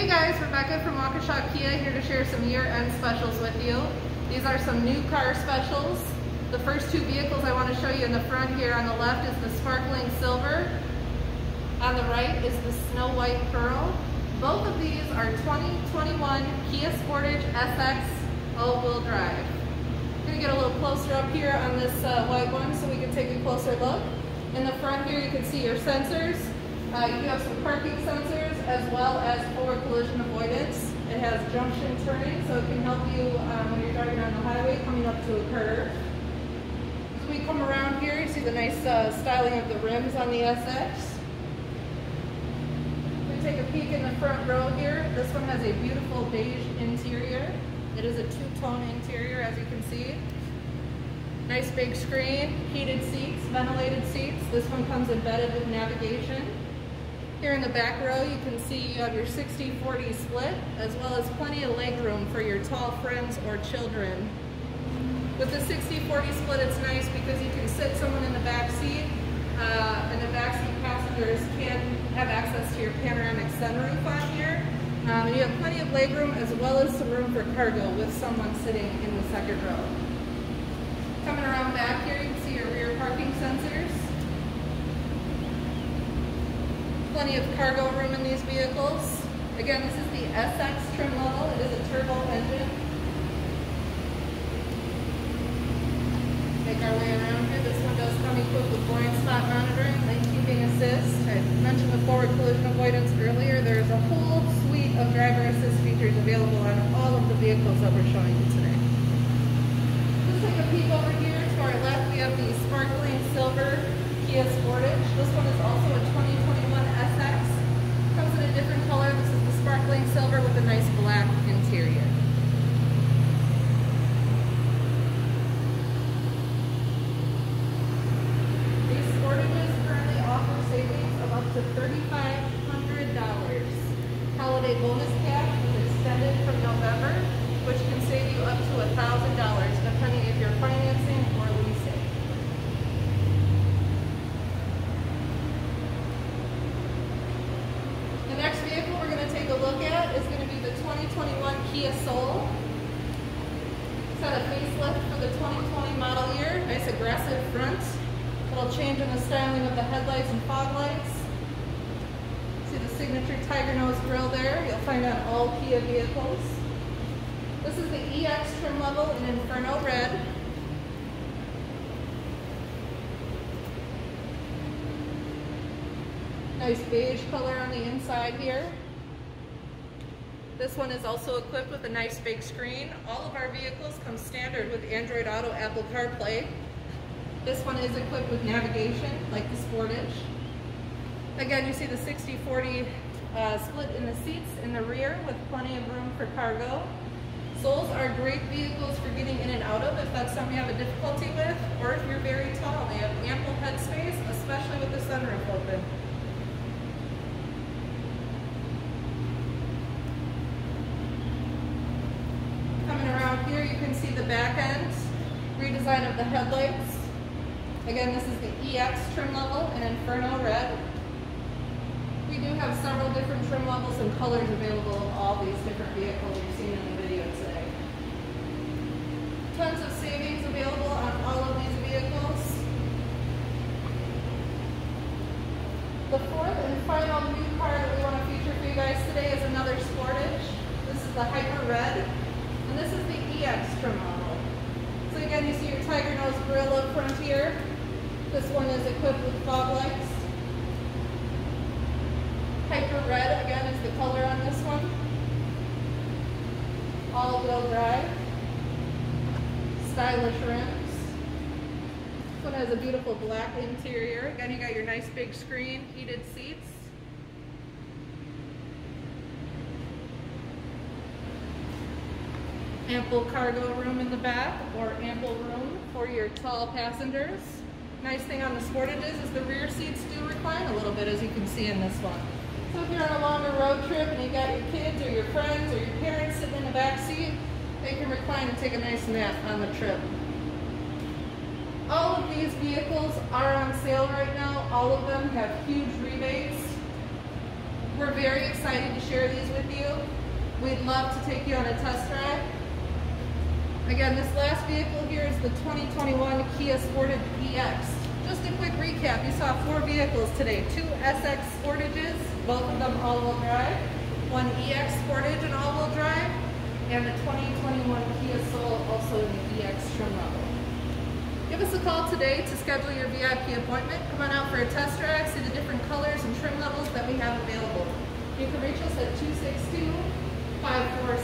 Hey guys, Rebecca from Waukesha Kia here to share some year-end specials with you. These are some new car specials. The first two vehicles I want to show you in the front here on the left is the sparkling silver. On the right is the snow white pearl. Both of these are 2021 Kia Sportage SX all-wheel drive. I'm going to get a little closer up here on this white one so we can take a closer look. In the front here you can see your sensors. You do have some parking sensors as well as forward collision avoidance. It has junction turning, so it can help you when you're driving on the highway coming up to a curve. As we come around here, you see the nice styling of the rims on the SX. We take a peek in the front row here. This one has a beautiful beige interior. It is a two-tone interior, as you can see. Nice big screen, heated seats, ventilated seats. This one comes embedded with navigation. Here in the back row you can see you have your 60-40 split as well as plenty of leg room for your tall friends or children. With the 60-40 split it's nice because you can sit someone in the back seat and the back seat passengers can have access to your panoramic sunroof on here. You have plenty of leg room as well as some room for cargo with someone sitting in the second row. Coming around back here you can see your rear parking sensors. Plenty of cargo room in these vehicles. Again, this is the SX trim level. It is a turbo engine. Make our way around here. This one does come equipped with blind spot monitoring, lane keeping assist. I mentioned the forward collision avoidance earlier. There's a whole suite of driver assist features available on all of the vehicles that we're showing you today. Let's take a peek over here. To our left, we have the sparkling silver Kia Sportage. This one is also a 2021 SX. Comes in a different color. This is the sparkling silver with a nice black interior. These Sportages currently offer savings of up to $3,500. Holiday bonus cash is extended from November, which can save you up to $1,000 depending if you're financing or leasing. The next vehicle we're going to take a look at is going to be the 2021 Kia Soul. It's got a facelift for the 2020 model year. Nice aggressive front. It'll change in the styling of the headlights and fog lights. See the signature tiger nose grille there. You'll find on all Kia vehicles. This is the EX trim level in Inferno Red. Nice beige color on the inside here. This one is also equipped with a nice big screen. All of our vehicles come standard with Android Auto, Apple CarPlay. This one is equipped with navigation like the Sportage. Again, you see the 60-40 split in the seats in the rear with plenty of room for cargo. Souls are great vehicles for getting in and out of if that's something you have a difficulty with, or if you're very tall. They have ample headspace, especially with the sunroof open. Coming around here, you can see the back end, redesign of the headlights. Again, this is the EX trim level in Inferno Red. We do have several different trim levels and colors available of all these different vehicles you've seen in the video today. Tons of savings available on all of these vehicles. The fourth and final new car that we want to feature for you guys today is another Sportage. This is the Hyper Red. And this is the EX trim level. So again, you see your tiger nose grille up front here. This one is equipped with fog lights. Hyper Red, again, is the color on this one. All-wheel drive. Stylish rims. This one has a beautiful black interior. Again, you got your nice big screen, heated seats. Ample cargo room in the back, or ample room for your tall passengers. Nice thing on the Sportages is the rear seats do recline a little bit, as you can see in this one. So if you're on a longer road trip and you got your kids or your friends or your parents sitting in the back seat, they can recline and take a nice nap on the trip. All of these vehicles are on sale right now. All of them have huge rebates. We're very excited to share these with you. We'd love to take you on a test drive. Again, this last vehicle here is the 2021 Kia Sportage EX. Just a quick recap, you saw 4 vehicles today. 2 SX Sportages, both of them all-wheel drive. 1 EX Sportage and all-wheel drive. And the 2021 Kia Soul, also in the EX trim level. Give us a call today to schedule your VIP appointment. Come on out for a test drive, see the different colors and trim levels that we have available. You can reach us at 262-546